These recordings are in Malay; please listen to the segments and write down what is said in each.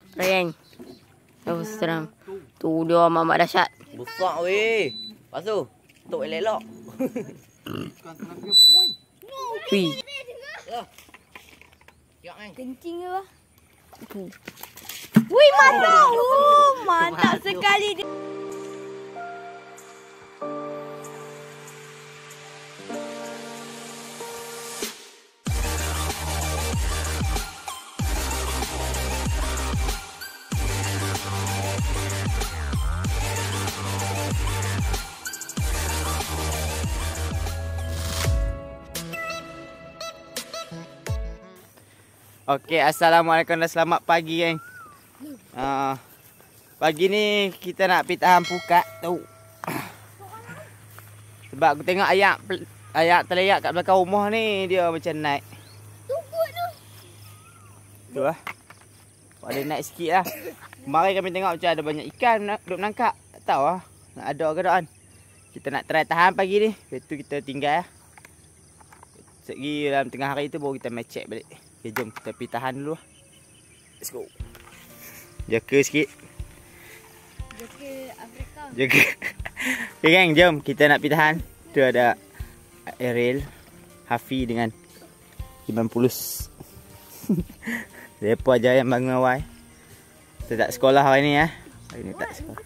Reng. Oh, seram. Tu dia mamak dahsyat. Besar weh. Lepas tu, tok elok-elok. Wih. Kencing ke bah? Wih, mantap. Mantap sekali dia. Okey, assalamualaikum dan selamat pagi geng. Pagi ni kita nak pergi tahan pukat tu. Sebab aku tengok ayak terleyak kat belakang rumah ni dia macam naik. Tunggut tu. Tu lah. Ada naik sikit lah. Kemarin kami tengok macam ada banyak ikan nak duduk menangkap. Tak tahu lah nak ada ke tak kan. Kita nak try tahan pagi ni. Lepas tu kita tinggal lah. Sekali dalam tengah hari tu baru kita match check balik. Okay, jom kita pergi tahan dulu lah. Let's go. Jaga sikit. Jaga Afrika. Jaga. Okay gang, jom kita nak pergi tahan. Tu ada Ariel, Hafi dengan Iman Pulus. Mereka aja yang bangun awal. Kita tak sekolah hari ni ya. Hari ni tak sekolah.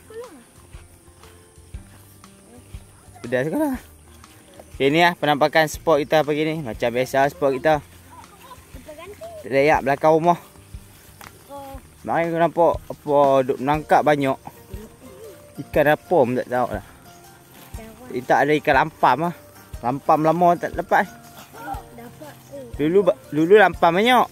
Sudah sekolah. Okay, ni lah penampakan spot kita pagi ni. Macam biasa spot kita. Terleyak belakang rumah. Mari aku nampak apa duk menangkap banyak. Ikan apa pun tak tahu lah. Tak ada ikan lampam lah. Lampam lama tak dapat. Dulu lampam banyak.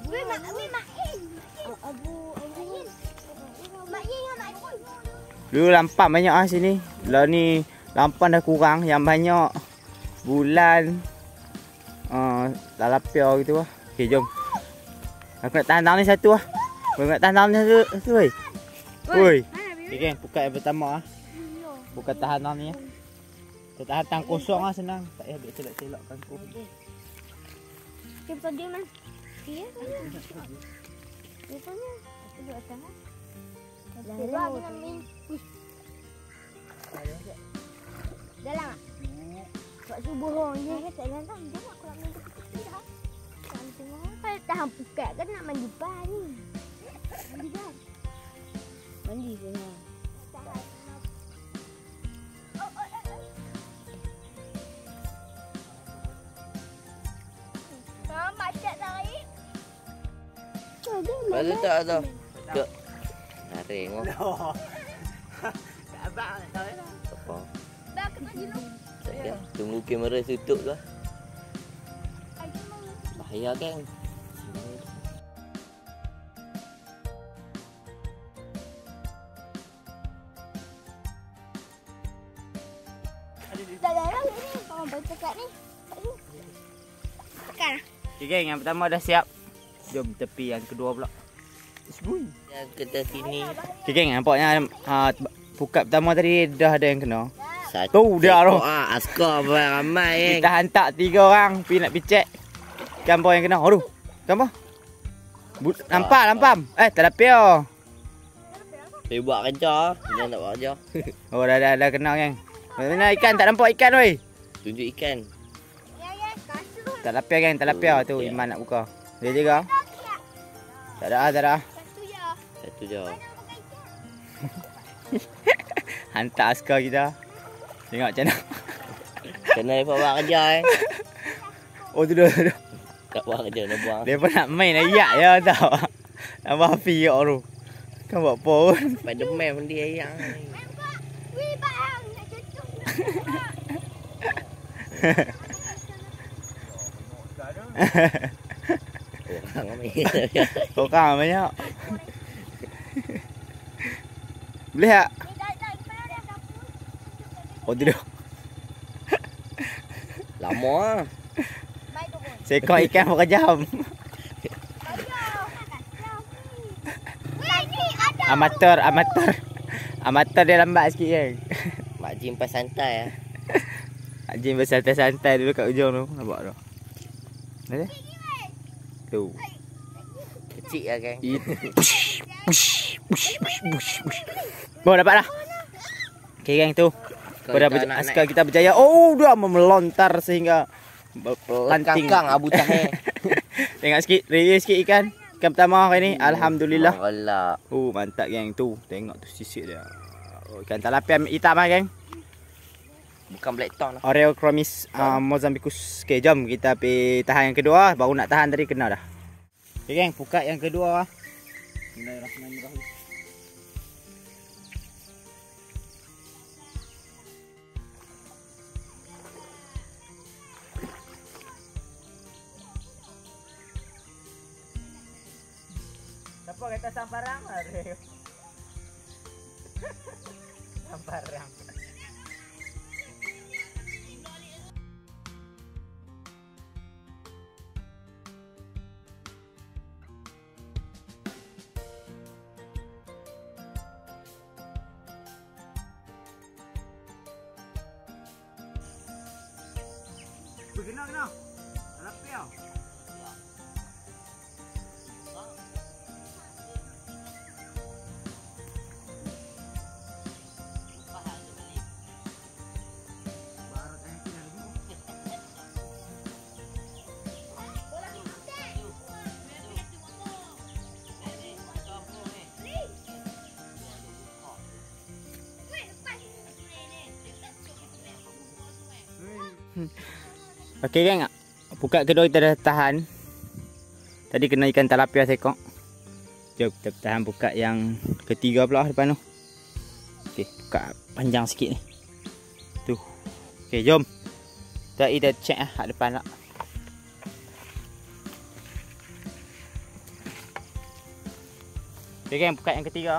Dulu lampam banyak lah sini. Lah ni lampam dah kurang. Yang banyak bulan, talapia gitu lah. Okay, jom. Aku nak tahan ni satu lah. Aku nak tahan ni satu. Woi. Woi. Okay geng, pukat yang pertama lah. Bukan tahan ni lah. Kita tahan tang kosong lah senang. Tak payah ambil celok-celok kangkung. Okay, betul dia man. Iya. Biasanya aku duduk atas lah. Dalam dengan main. Dalam lah. Buat subuh orang je. Tak dalam. Jom aku nak main tepi-tepi dah. Kalau tahan pukat kan nak mandi bar ni. Mandi bar. Mandi je lah. Macet tadi. Lepas tu tak tahu. Tak. Naring oh. Abang tak tahu lah. Apa? Dah kena dulu. Tak ada. Tunggu kamera tutup lah. Bahaya kan? Dah dalam ni. Oh, bercakap ni. Tekan. Okay geng, yang pertama dah siap. Jom tepi yang kedua pula. Sebui. Yang kita sini. Okay geng, nampaknya pukat pertama tadi dah ada yang kena. Satu dah tu. Askar ramai Kita hantar 3 orang pergi nak pergi check. Gambar yang kena. Aduh. Gambar. Lampam. Talapia. Pergi buat kerja. Jangan nak buat kerja. Oh, dah kena geng. Mana ikan? Tak nampak ikan weh. Tunjuk ikan. Talapia geng, talapia tu Iman nak buka. Dia jaga. Tak ada. Satu je. Hantar askar kita. Tengok macam mana. Kena lepas buat kerja Oh tu dah. Tak buat kerja nak buang. Dia pun nak main ayak je tau. Nampak Hafi kat tu. Kan buat apa pun. Spiderman pun dia ayak ni. Wih bang, nak cucuk. Orang banyak. Boleh tak? Oh tu dah. Lama lah. Seekor ikan berapa jam. Amateur dia lambat sikit kan. Mak Jim pas santai lah. Mak Jim bersantai-santai dulu kat ujung tu. Nampak tu. Nampak tu? Kecil lah kan. Bush. Bawa dapat dah. Okey geng tu. Askar kita berjaya. Oh, dia melontar sehingga berpelanting. Kangkang abu tahe. Tengok sikit, raya sikit ikan. Ikan pertama hari ni. Alhamdulillah. Allah. Mantap geng tu. Tengok tu sisik dia. Ikan tilapia hitam ah geng. Bukan blackton lah. Oreochromis mozambicus. Okey, jom kita pergi tahan yang kedua. Baru nak tahan tadi kena dah. Okey geng, pukat yang kedua. Bismillahirrahmanirrahim. Siapa kata samparang? Samparang. Kena. Tilapia. Okey geng, pukat kedua kita dah tahan. Tadi kena ikan tilapia sekok. Jom kita tahan pukat yang ketiga pula depan tu. Okey, pukat panjang sikit ni. Tu. Okey, jom. Kita check hak depan lah. Okey geng, pukat yang ketiga.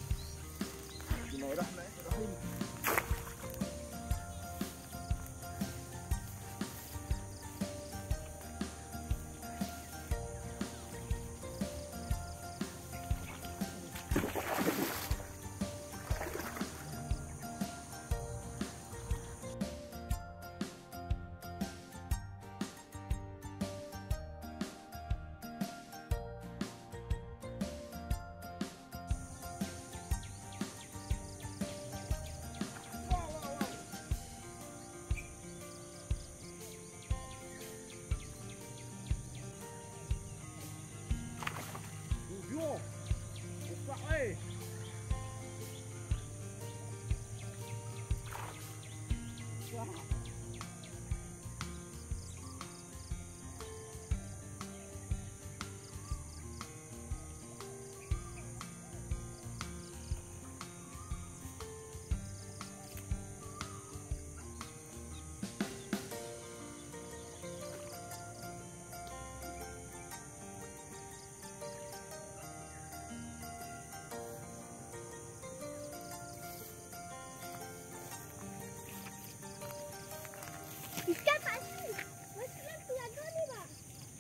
Ikan pasti. Masuklah tu lagu ni, Bang.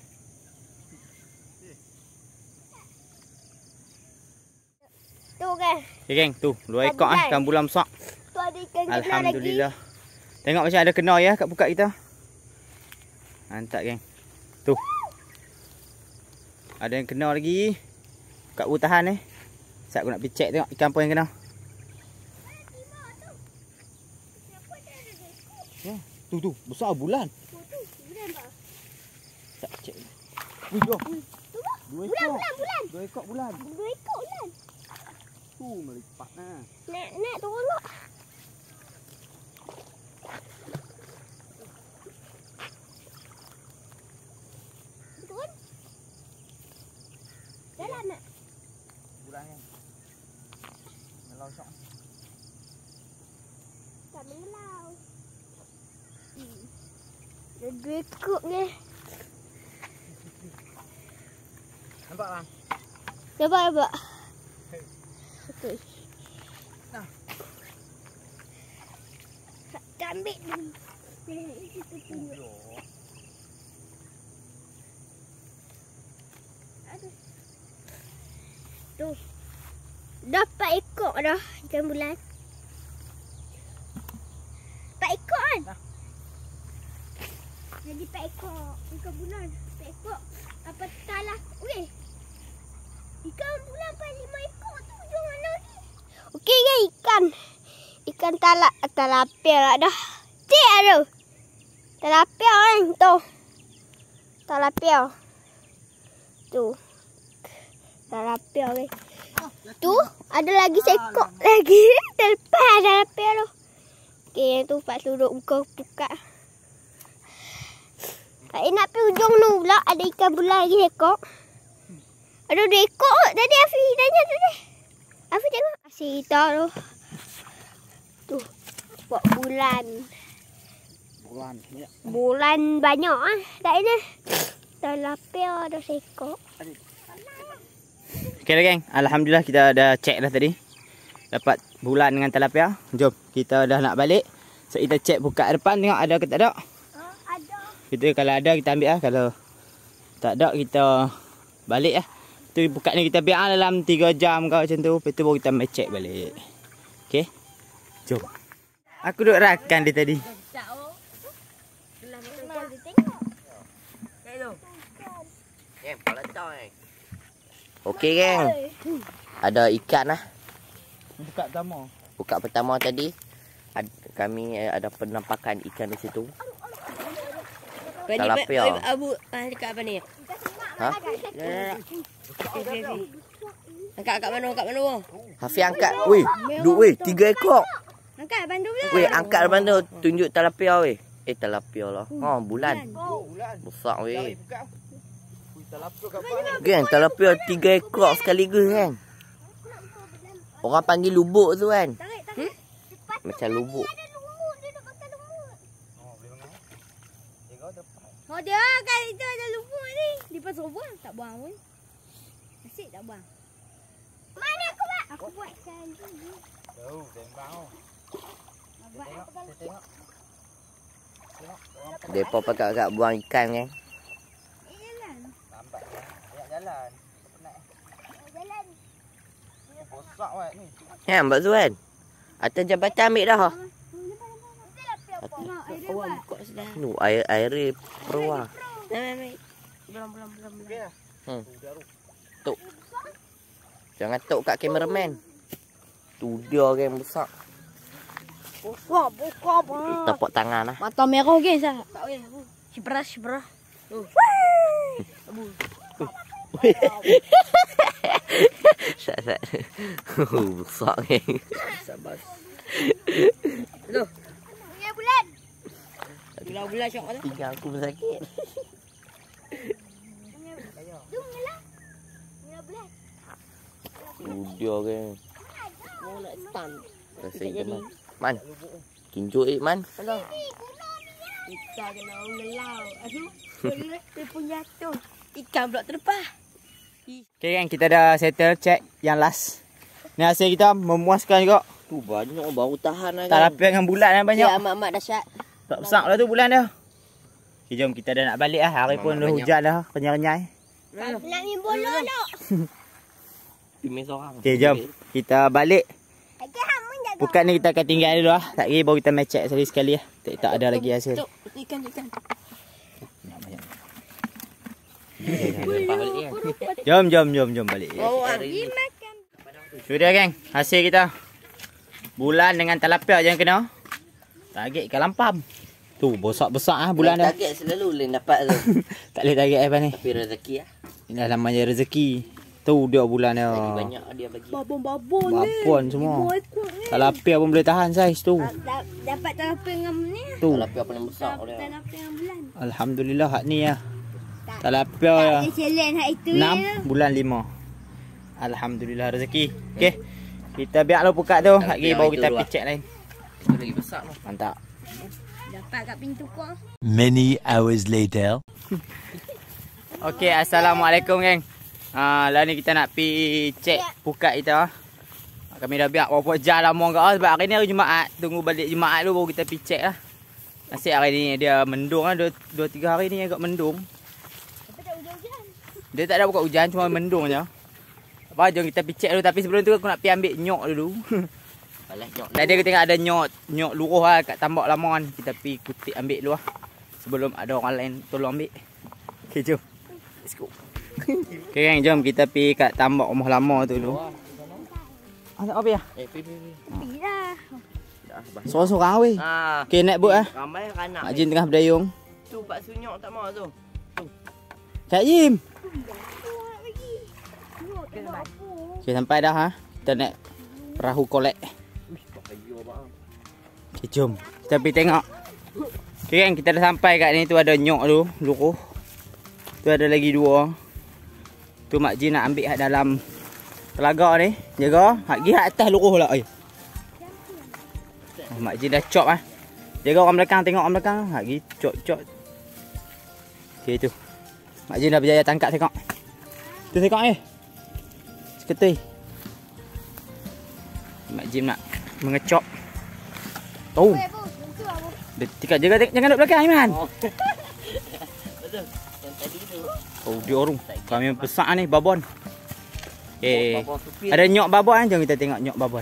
Tu kan. Okay geng, tu 2 ekor ikan bulam besar. Tu ada ikan kena lagi. Alhamdulillah. Tengok macam ada kena ya kat pukat kita. Mantap geng. Tu. Ada yang kena lagi. Kat tahan ni. Sat aku nak pergi check tengok ikan apa yang kena. Ya, tu besar bulan. Bulan, Bang. Sat check. Wih, jom. Bulan. 2 ekor bulan. 2 ekor bulan. Tu melipat nah. Nak tolak. Turun. Jalan nak. Bulan kan. Melau sok. Tak melau. Ada 2 ekor ni. Nampak bang? Nampak. Okey. Nah. Tak ambil dulu. Kita tunjuk. Aduh. Tu. Dapat ekor dah ikan bulan. 4 ekor kan? Dah. Jadi 4 ekor ikan bulan. 4 ekor. Apa talah? Okey. Ikan bulan pada 5 ekor tu hujung mana ni? Okey ya ikan. Ikan talapia lah dah. Cik ada. Talapia kan tu. Talapia. Tu. Talapia kan. Tu ada lagi sekok lagi. Terlepas talapia tu. Okey yang tu Pak duduk buka pukat. Tak nak pergi hujung tu pula ada ikan bulan lagi ekor. Ada 2 ekor tadi Afi tanya tadi. Afi tengok asyik kita tu. Tu. Buat bulan. Bulan banyak ah. Tak ada. Talapia ada sekor. Okey lah geng. Alhamdulillah kita dah check dah tadi. Dapat bulan dengan talapia. Jom kita dah nak balik. So kita check buka depan tengok ada ke tak ada. Ada. Kita kalau ada kita ambil lah. Kalau tak ada kita balik lah. Tu buka ni kita biar dalam 3 jam ke macam tu. Lepas tu baru kita main check balik. Okey. Jom. Aku duduk rakan dia tadi. Okey geng. Ada ikan lah. Buka pertama. Buka pertama tadi kami ada penampakan ikan di situ. Talapia. Abu dekat apa ni? Ha? Angkat kat mana? Kat mana? Hafiz angkat. Weh, duk weh 3 ekor. Angkat bandu pula. Weh, angkat depan tu tunjuk talapia weh. Talapia lah. Ha, bulan. Besar weh. Geng, talapia 3 ekor sekaligus kan. Orang panggil lubuk tu kan. Macam lubuk. Oh dia kan itu ada lubuk ni. Di pasal buang tak buang pun. Asyik tak buang. Mana aku buat? Aku buat sekali. Tahu, tembang. Tengok. Depa pakat buang ikan kan. Lambat kan. Banyak jalan. Penat. Jalan. Bosak weh ni. Ya, Mbak Zuan. Atas jambatan ambil dah. Awak buka sudah. Nu air peruah. Mai. Belum. Tok. Jangan tok kat kameraman. Tu dia orang besar. Buka apa? Tepuk tangan lah. Mata merah ke sah? Tak boleh. Sybrah. Tu. Sat. Besar kan. Sabar. Tu. Punya bulan. Bulan syok tu. Pinggang aku bersakit. Tu mengalah. Punya bulan. Tu dia kan. Mau nak stun. Rasanya man. Man. Kinjuk man. Hello. Kita kena mengelau. Aduh. Dia punya tu. Ikan pula terlepas. Okay kan, kita dah settle check yang last. Ni hasil kita memuaskan juga. Tu banyak baru tahan lah kan. Talapia dengan bulan yang banyak. Ya amat-amat dahsyat. Tak besar lah tu bulan dah. Okay, jom kita dah nak balik lah. Hari pun dah hujan dah. Kenyai-kenyai. Nak minum bola tak? Pimih seorang. Okay, jom. Kita balik. Lagi hamun jaga. Bukan ni kita akan tinggal dulu lah. Tak lagi baru kita match check sekali lah. Tak ada lagi hasil. Ikan. Lepas balik kan. Jom balik. Pergi makan. Sudah geng. Hasil kita. Bulan dengan talapia jangan kena. Target ikan lampam. Tu besar-besar ah bulan dah. Target selalu lain dapat tu. Tak boleh target apa ni. Tapi rezeki lah. Ini namanya rezeki. Tu dia bulan dia. Lagi banyak dia bagi. Babon ni. Babon semua. Talapia pun boleh tahan saiz tu. Dapat talapia dengan ni. Tu. Talapia paling besar dia. Talapia dengan bulan. Alhamdulillah hak ni lah. Talapia Dia challenge hak itu 6 bulan 5. Alhamdulillah rezeki. Okey. Kita biarlah buka tu. Lagi baru kita pergi check lain. Itu lagi besar tu. Mantap. Dapat kat pintu kau. Many hours later. Okey, assalamualaikum geng. Lah ni kita nak pi check pukat kita. Kami dah biar berapa jam lama ke sebab hari ni hari Jumaat. Tunggu balik Jumaat dulu baru kita pi check lah. Nasib hari ni dia mendung lah. 2-3 hari ni agak mendung. Tapi tak hujan-hujan. Dia tak ada buka hujan, cuma mendung je. Apa, jom kita pi check dulu. Tapi sebelum tu aku nak pi ambil nyok dulu. Alah nyok. Tadi aku tengok ada nyok luruh lah kat tambak lamongan. Kita pi kutip ambil dulu lah. Sebelum ada orang lain tolong ambil. Okay, jom. Let's go. Okay geng, jom kita pergi kat tambak rumah lama tu dulu. Ada apa ya? Pergi. Dah. Sorang-sorang weh. Ah, Okay, naik boat ah. ramai kanak. Mak Jin tengah berdayung. Tu Pak Sunyok tak mau tu. Kak Jim. Okay, sampai dah ha. Kita naik perahu kolek. Okay, jom. Kita pergi tengok. Okay kan, kita dah sampai kat ni. Tu ada nyok tu, luruh. Tu ada lagi 2. Tu Mak Jin nak ambil kat dalam telaga ni. Jaga. Hak pergi kat atas luruh lah. Mak Jin dah chop ah. Jaga orang belakang, tengok orang belakang. Hak pergi chop. Okay tu. Mak Jin dah berjaya tangkap, tengok. Tu tengok ni. Seketul. Mak Jin nak mengecop. Oh. Dekat jaga, jangan duduk belakang Iman. Betul. Yang tadi tu. Oh dia orang. Kami besar ni babon. Ada nyok babon, jom kita tengok nyok babon.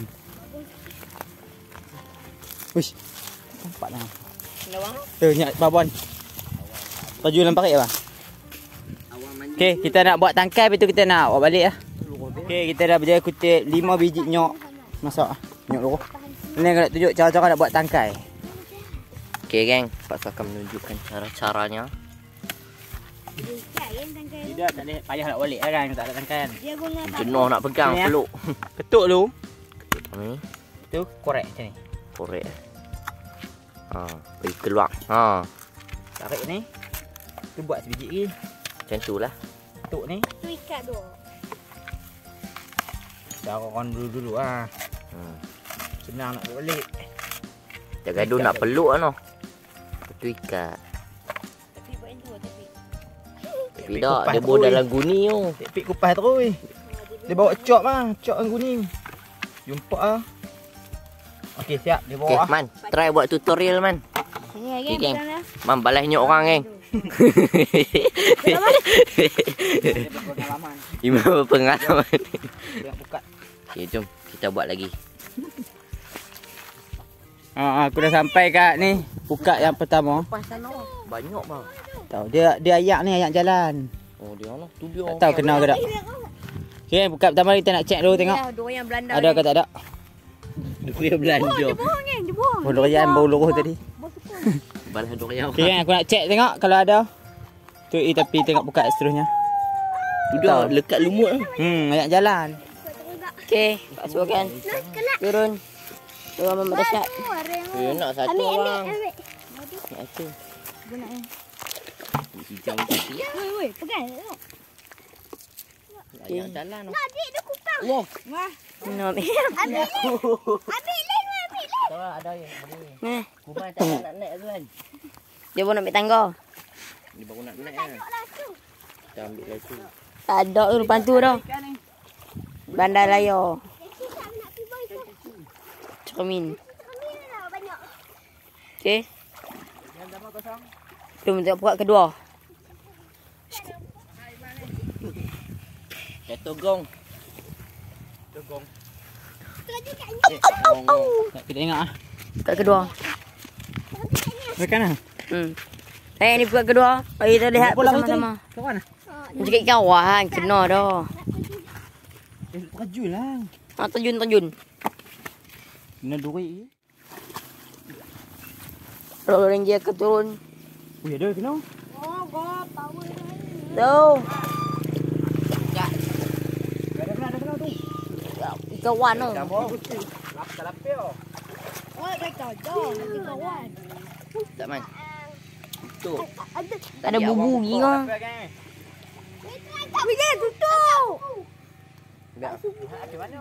Wish. Nampak dah. Lawang. Tu nyok babon. Baju dalam parit apa? Okey, kita nak buat tangkai, lepas tu kita nak bawa balik lah. Okey, kita dah berjaya kutip 5 biji nyok. Masak ah. Nyok luruh. Ini aku nak tunjuk cara-cara nak buat tangkai. Okey geng, Pak Su akan menunjukkan cara-caranya. Tidak, tak boleh payah nak balik lah kan, tak ada tangkai kan. Dia guna Jenuh nak pegang Sini, ya. peluk. Ketuk dulu. Ni Tu korek macam ni. korek. Ha, pergi keluar. Ha, Tarik ni. Tu buat sebiji lagi. macam tu lah. Ketuk ni. tu ikat tu. Cara dulu ah. Senang nak buat balik. Jangan gaduh nak peluk kan. Tu ikat. Tapi buat yang tu tapi. Tapi tak, dia bawa dalam guni tu. Pik kupas terus. Dia bawa cop ah, cop dengan kuning. Jumpa ah. Okey, siap. Dia Okey, bawa ah. Man, try buat tutorial Man. Sini lagi Okey, geng. kan. Man, balas nyok orang geng. Dia berpengalaman. Imam berpengalaman. Dia buka. Okey, jom kita buat lagi. Aku dah sampai kat ni. Buka yang pertama. Banyak bang. Tahu dia ayak ni, ayak jalan. Oh, dia mana? Tu dia. Tak tahu kenal ke tak. Okey, buka pertama kita nak check dulu tengok. Ya, dua yang Belanda. Ada ke tak ada? Dia belanja. Bohong kan, dia bohong. Oh, durian bau luruh tadi. Balas durian. Okey, aku nak check tengok kalau ada. Tu tapi tengok buka seterusnya. Tu dia lekat lumut. Ayak jalan. Okey, Pak Su kan. Turun. Turun Mama Dasyat. Dia nak satu orang. Ambil. Nak satu. Guna ni. Hijau mesti. Woi, pegang tengok. Ayak jalan. Adik dia kupang. Allah. Wah. No, Ambil lain, ambil lain. Tahu ada ya. Nah, Kuman tak nak naik tu kan. dia pun nak ambil tangga. Dia baru nak naik kan. Kita ambil lah tu. Tak ada tu depan tu dah. Bandar Raya. Cermin. Okey. Jom tengok pukat kedua. Jatuh gong. Kita tengok ah. Pukat kedua. Dekat mana? Ni pukat kedua. Mari kita lihat bersama-sama. Kawan ah. Macam kat kawan, kena dah. Terjun lah. Terjun. Kena duit. Orang dia ke turun. Oh, ya dah kena. Oh, go power. Tu. Ada kena tu. Kawan tu. Lapel. Oh, baik dah. Nanti kawan. Tak man. Tu. Tak ada bubu lagi kau. Bila tutup. Enggak. Di mana?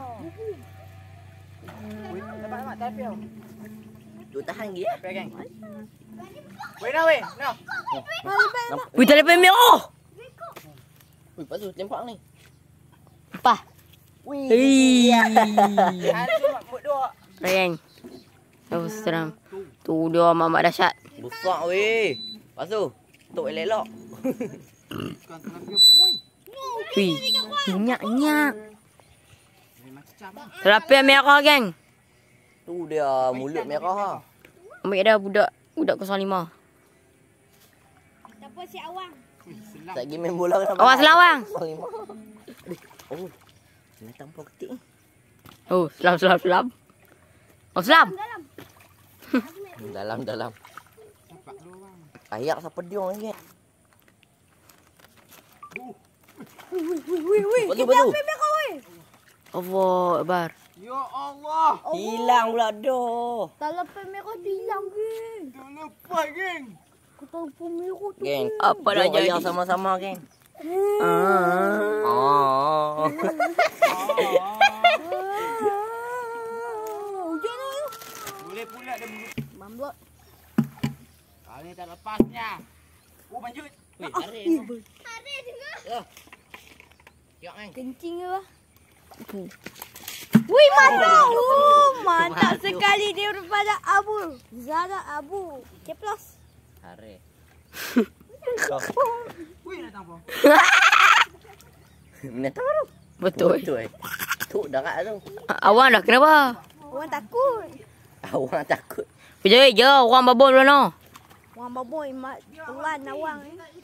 Nampak lapel. Tu tahan lagi ya. Lapel geng. Weh nah weh. Nah. Wih, telefon merah. Wih, Pak Su tembak ni. Apa? Wih. Hantu mak dua. Rayang. Oh, seram. Tu dia Mama Dasyat. Besar weh. Pak Su, tok elok. Wih, nyak. Telefon merah, geng. Tu dia mulut merah ha. Ambil dah budak 05. Siapa si awang? Tak pergi main bola kenapa? Awas lawang. Oh. Ini tampuk ketik ni. Oh, selam. Oh, selam. Dalam. Ayak siapa dia orang ni? Betul. Allah Akbar. Ya Allah. Hilang pula doh. Tak lepas merah tu hilang, geng. Tak lepas, geng. Kau tahu pun merah tu. Geng. Apa dah Jom jadi? ayak sama-sama, geng. Hujan tu. Boleh pula dia Mamblot. Kali tak lepasnya. Oh, lanjut. Weh, tarik. Tarik juga. Tengok kan. Kencing ke? Wih, mantap. Mantap sekali dia daripada Abu. Zara Abu. Ceplos. Tarik. Wih, nak tampuk. Mana tahu tu? Betul. Betul. Tu darat tu. Awang dah kenapa? Orang takut. Awang takut. Kejap je, orang babon dulu no. Orang baboy, mak tuan awang.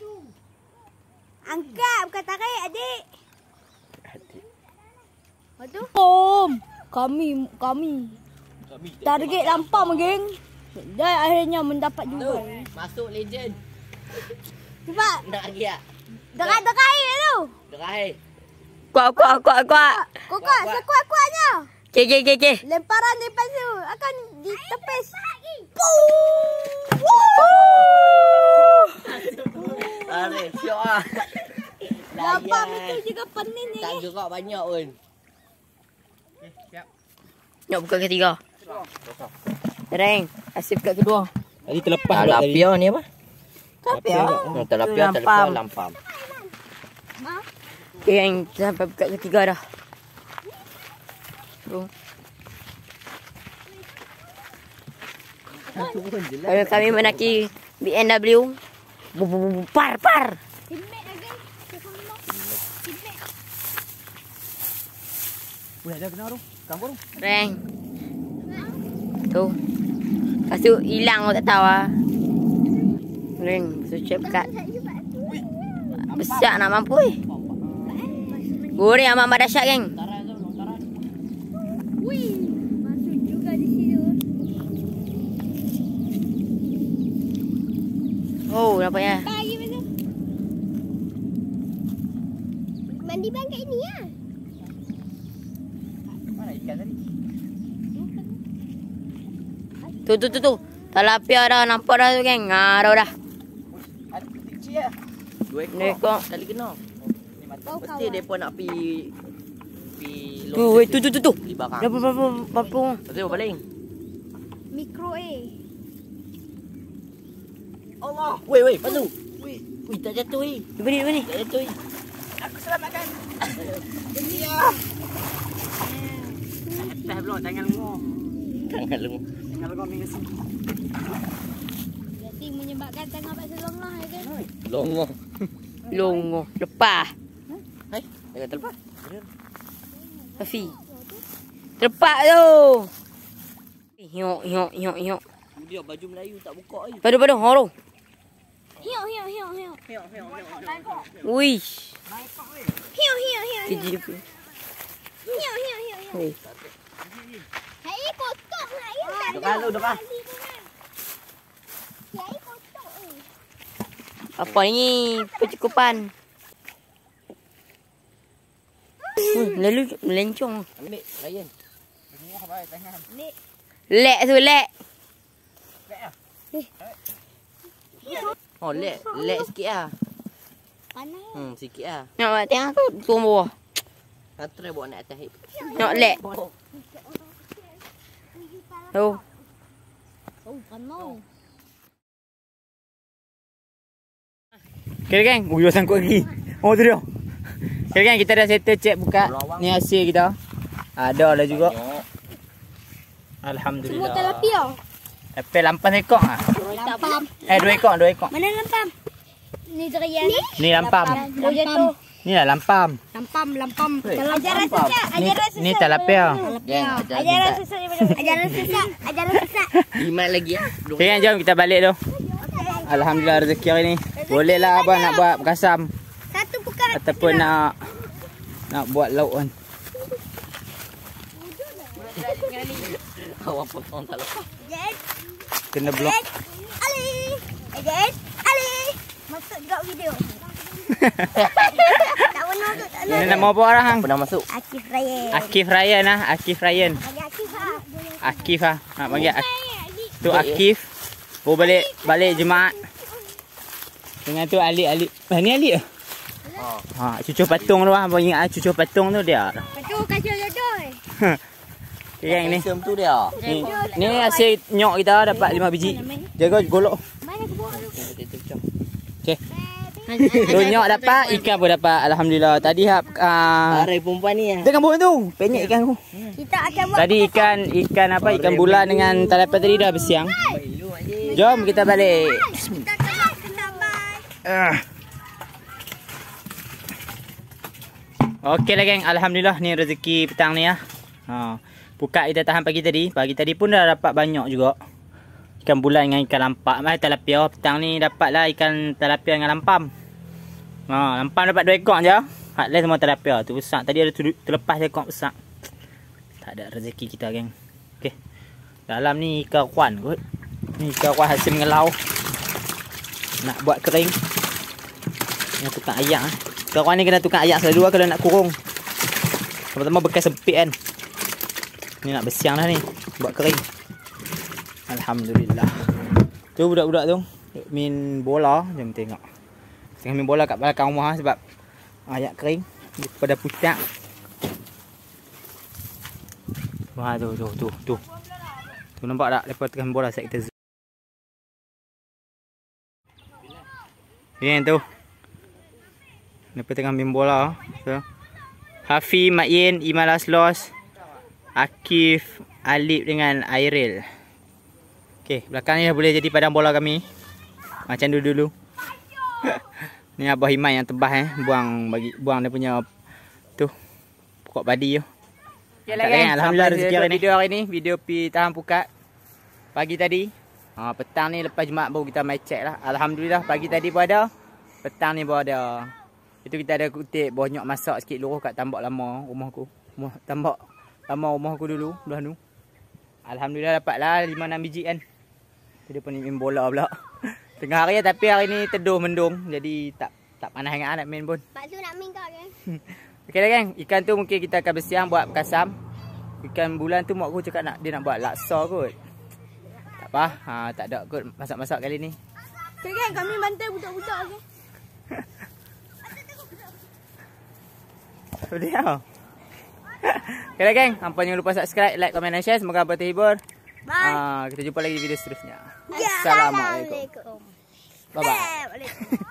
Angkat, bukan tarik, adik. Aduh. Kami target lampam, geng. Dan akhirnya mendapat juga. Masuk legend. Cepat. Nak lagi tak? Dekat-dekat air tu. Terakhir. Kuat. Kokak, sekuat-kuatnya. Okey. Lemparan daripada tu akan ditepis. Tarik. Syok lah. Lampam itu juga pening ni. Tak gerak banyak pun. Nak buka ketiga. Reng, asyik buka kedua. Tadi terlepas Talapia ni apa? Talapia. Talapia, lampam. Okay, yang sampai buka ketiga dah. Tu. Kalau kami menaki BMW. Par. Boleh ada kena tu. Kampur tu. Reng. Tu. Lepas tu hilang aku tak tahu lah. Reng, sucap kat. Besar nak mampu eh. Goreng amat dahsyat geng. Wih, masuk juga di situ. Oh, nampaknya. Pagi betul. Mandi bang kat ini ya. Mana ikan tadi? Tu. Talapia dah nampak dah tu geng. Dah. Ada kecil ya. 2 Ni ekor. kok. Sekali kena. Kau Mesti kawan. mereka nak pergi Tu. di barang. Berapa? Lepas tu paling. Mikro Allah. Weh, pasu. Weh, tak jatuh weh. Beri. Tak jatuh weh. Aku selamatkan. Ya. Atas pula tangan lu. Tangan lu. Tangan lu ni kasi. Jadi menyebabkan tengah pak selongah ya kan. Longo. Lepas. Hai, jangan terlepas. Afi. Terlepas tu. Hiok. Dia baju Melayu tak buka ni. Padu. Horo. Hiu. Wish. Hiu. Kejip. Hiu. Weh. Hai kotak nak ya tak Dekat lu, dekat. Hai kotak Apa ni? Percukupan. Lalu melencong. Ambil, Ryan. Semua baik tangan. Lek tu, lek. Oh, lek sikit lah. panas. Sikit lah. Nak tengok tu turun bawah. Try bawa naik atas hip. Nak lek. Tu. Oh panas. Okay geng, dia sangkut lagi. Oh tu dia. Okay geng, kita dah settle check buka ni hasil kita. Ada lah juga. Semua Alhamdulillah. tilapia. Apel lampan ekor ah. Lampam. 2 ekor. Mana lampam? Ni Derian. Ni lampam. Oh jatuh. Ni lah lampam. Lampam. Ajaran sesat. Ni talapia. Ajaran sesat. Ajaran sesat. Iman lagi lah. Okay geng, jom kita balik tu. Alhamdulillah rezeki hari ni. Boleh lah abang nak buat kasam. Satu pekan. Ataupun nak buat lauk kan. Awak potong tak lepas. Jen. Kena blok. Ali. Jen. Ali. Masuk juga video. Tak benar tu. Tak Ini nama apa orang? Pernah masuk? Akif Ryan. Akif Ryan lah. Akif Ryan. Bagi Akif lah. Akif lah. Nak panggil tu Akif. Oh balik jemaat. Dengan tu Ali. Ni Ali ke? Cucur patung tu lah. Abang ingat cucur patung tu dia. Kacau jodoh. Yang ni. Sem tu dia. Ni hasil nyok kita dapat 5 biji. Jaga golok. Mana aku bawa tu? Okey. Tu nyok dapat, ikan pun dapat. Alhamdulillah. Tadi Hari perempuan ni jangan buat tu. Penyek ikan aku. Kita akan buat. Tadi ikan apa? Ikan bulan dengan talapan tadi dah bersiang. Jom kita balik. Kita tambah. Okey lah geng. Alhamdulillah ni rezeki petang ni lah. Pukat kita tahan pagi tadi. Pagi tadi pun dah dapat banyak juga. Ikan bulan dengan ikan lampak. Tilapia. Petang ni dapatlah ikan tilapia dengan lampam. Lampam dapat 2 ekor je. Hak lain semua tilapia. Tu besar. Tadi ada terlepas ekor besar. Tak ada rezeki kita geng. Okey. Dalam ni ikan kuan kot. Ni ikan kuan hasil mengelau. Nak buat kering. Nak tukang ayak. Ikan kuan ni kena tukang ayak selalu lah kalau nak kurung. Pertama bekas sempit kan. Ni nak bersiang dah ni. Buat kering. Alhamdulillah. Tu budak-budak tu main bola. Jom tengok. Tengah main bola kat belakang rumah sebab ayak kering. Pada pucat. Wah tu. Tu nampak tak? Lepas tengah main bola set kita zoom. Ni tu. Lepas tengah main bola. So. Hafi, Main, Imal Aslos, Akif, Alip dengan Airil. Okey, belakang ni dah boleh jadi padang bola kami. Macam dulu. Ni Abah Iman yang tebas buang dia punya tu pokok padi tu. Okeylah kan, alhamdulillah rezeki hari ni. Video pi tahan pukat pagi tadi. Petang ni lepas Jumaat baru kita mai check lah. Alhamdulillah pagi tadi pun ada. Petang ni pun ada. Itu kita ada kutip bonyok masak sikit luruh kat tambak lama rumah aku. Tambak lama rumah aku dulu belah tu. Alhamdulillah dapatlah 5-6 biji kan. Dia pun main bola pula. Tengah hari tapi hari ni teduh mendung. Jadi tak panas sangat nak main pun. Pak Su nak main kau kan? Okey dah geng. Ikan tu mungkin kita akan bersiang buat kasam. Ikan bulan tu mak aku cakap dia nak buat laksa kot. Tak apa. Tak ada kot masak-masak kali ni. Okey kan kami bantai budak-budak okey. Dia. Okey dah geng. Hampa jangan lupa subscribe, like, komen dan share. Semoga hampa terhibur. Bye. Kita jumpa lagi di video seterusnya. Assalamualaikum. Bye bye.